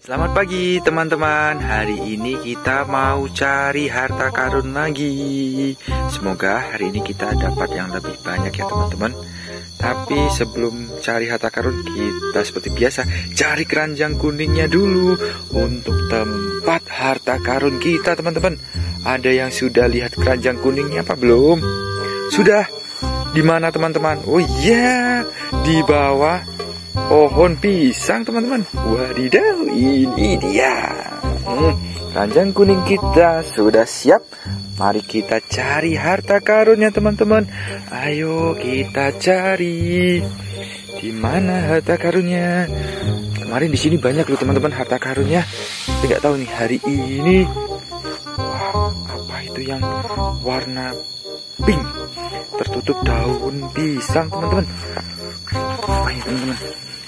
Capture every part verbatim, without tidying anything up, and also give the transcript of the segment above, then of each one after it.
Selamat pagi teman-teman. Hari ini kita mau cari harta karun lagi. Semoga hari ini kita dapat yang lebih banyak ya teman-teman. Tapi sebelum cari harta karun, kita seperti biasa cari keranjang kuningnya dulu untuk tempat harta karun kita teman-teman. Ada yang sudah lihat keranjang kuningnya apa belum? Sudah? Di mana teman-teman? Oh iya, di bawah pohon pisang teman-teman. Wadidaw, ini dia. hmm, Keranjang kuning kita sudah siap. Mari kita cari harta karunnya teman-teman. Ayo kita cari. Di mana harta karunnya? Kemarin di sini banyak loh teman-teman harta karunnya. Tapi nggak tahu nih hari ini. Wah, apa itu yang warna pink? Tertutup daun pisang teman-teman. Apa ini teman-teman?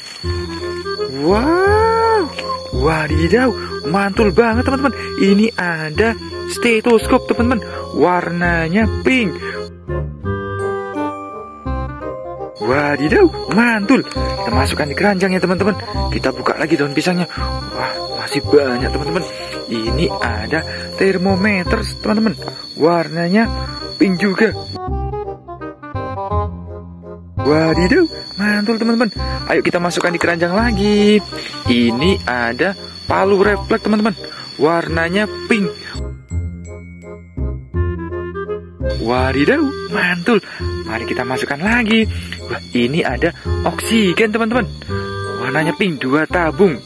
Wow, wadidaw, mantul banget teman-teman. Ini ada stetoskop teman-teman, warnanya pink. Wadidaw, mantul. Kita masukkan di keranjang ya teman-teman. Kita buka lagi daun pisangnya. Wah, masih banyak teman-teman. Ini ada termometer teman-teman, warnanya pink juga. Wadidaw, mantul teman-teman. Ayo kita masukkan di keranjang lagi. Ini ada palu refleks teman-teman, warnanya pink. Wadidaw, mantul. Mari kita masukkan lagi. Wah, ini ada oksigen teman-teman, warnanya pink, dua tabung.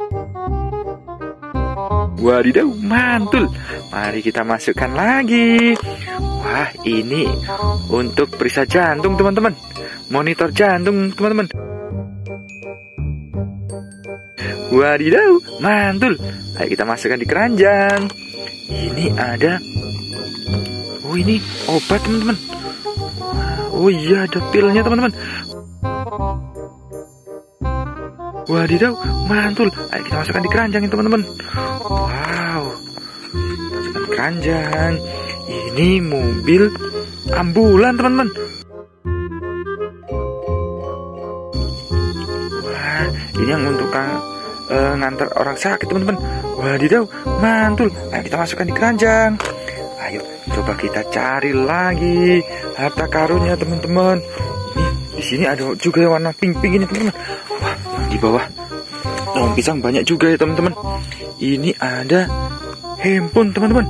Wadidaw, mantul. Mari kita masukkan lagi. Wah, ini untuk periksa jantung teman-teman, monitor jantung teman-teman. Wadidaw, mantul. Ayo kita masukkan di keranjang. Ini ada, oh ini obat teman-teman. Oh iya, ada pilnya teman-teman. Wadidaw, mantul. Ayo kita masukkan di keranjang teman-teman. Wow, masukkan di keranjang. Ini mobil ambulan teman-teman. Wah, ini yang untuk uh, ngantar orang sakit teman-teman. Wadidaw, mantul. Ayo kita masukkan di keranjang. Ayo coba kita cari lagi harta karunnya teman-teman. Ini di sini ada juga yang warna pink-pink ini teman-teman. Wah, di bawah daun pisang banyak juga ya teman-teman. Ini ada handphone teman-teman.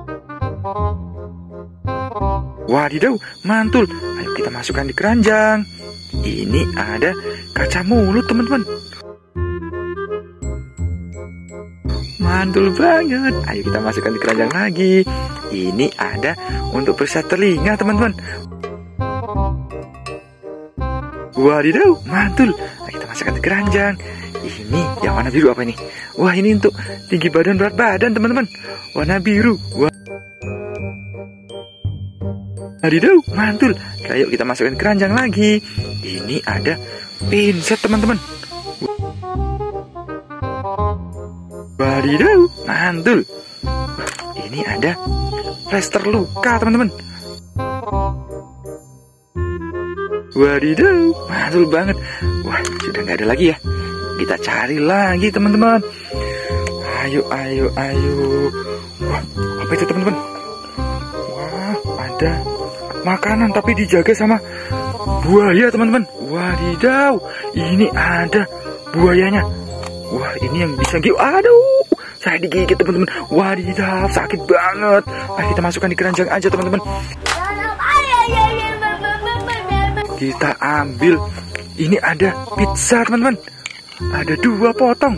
Wadidaw, mantul. Ayo kita masukkan di keranjang. Ini ada kaca mulut teman-teman. Mantul banget. Ayo kita masukkan di keranjang lagi. Ini ada untuk periksa telinga teman-teman. Wadidaw, mantul. Ayo kita masukkan di keranjang. Ini yang warna biru apa ini? Wah, ini untuk tinggi badan, berat badan teman-teman, warna biru. Wah, wadidaw, mantul. Ayo kita masukkan ke keranjang lagi. Ini ada pinset teman-teman. Wadidaw, mantul. Ini ada plester luka teman-teman. Wadidaw, mantul banget. Wah, sudah nggak ada lagi ya. Kita cari lagi teman-teman. Ayo, ayo, ayo. Wah, apa itu teman-teman? Wah, ada makanan tapi dijaga sama buaya teman-teman. Wadidaw, ini ada buayanya. Wah, ini yang bisa gigit. Aduh, saya digigit teman-teman. Wadidaw, sakit banget. Ayo kita masukkan di keranjang aja teman-teman. Kita ambil. Ini ada pizza teman-teman, ada dua potong.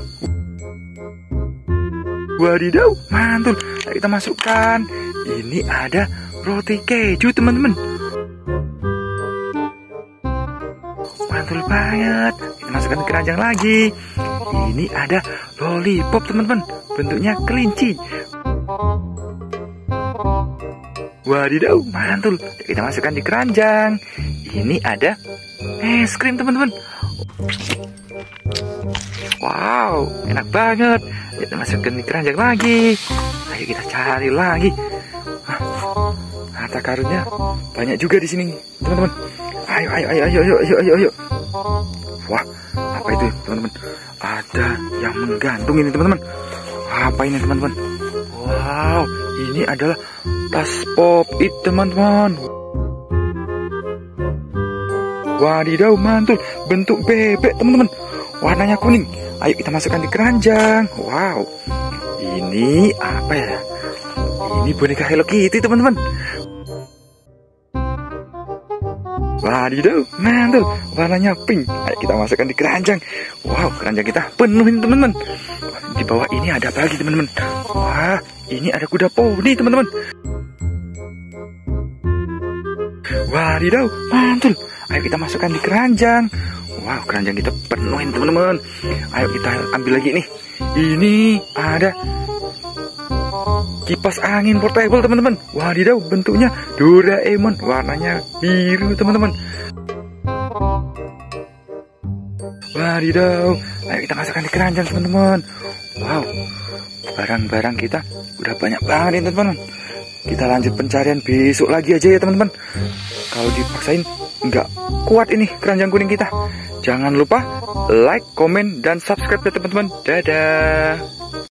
Wadidaw, mantul. Ayo kita masukkan. Ini ada roti keju teman-teman. Mantul banget. Kita masukkan ke keranjang lagi. Ini ada lollipop teman-teman, bentuknya kelinci. Wadidaw, mantul. Kita masukkan di keranjang. Ini ada es krim teman-teman. Wow, enak banget. Kita masukkan di keranjang lagi. Ayo kita cari lagi. Wah, harta karunnya banyak juga di sini teman-teman. Ayo, ayo, ayo, ayo, ayo, ayo, ayo. Wah, Apa itu teman-teman? Ada yang menggantung ini teman-teman. Apa ini teman-teman? Wow, ini adalah tas pop-it teman-teman. Wadidaw, mantul, bentuk bebek teman-teman. Warnanya kuning. Ayo kita masukkan di keranjang. Wow, ini apa ya? Ini boneka Hello Kitty teman-teman. Wadidaw, mantul, warnanya pink. Ayo kita masukkan di keranjang. Wow, keranjang kita penuhin teman-teman. Di bawah ini ada apa lagi teman-teman? Wah, ini ada kuda poni teman-teman. Wadidaw, mantul. Ayo kita masukkan di keranjang. Wow, keranjang kita penuhin teman-teman. Ayo kita ambil lagi nih. Ini ada kipas angin portable teman-teman. Wadidaw, bentuknya Doraemon, warnanya biru teman-teman. Wadidaw, ayo kita masukkan di keranjang teman-teman. Wow, barang-barang kita udah banyak banget ini teman-teman. Kita lanjut pencarian besok lagi aja ya teman-teman. Kalau dipaksain nggak kuat ini keranjang kuning kita. Jangan lupa like, komen, dan subscribe ya teman-teman. Dadah.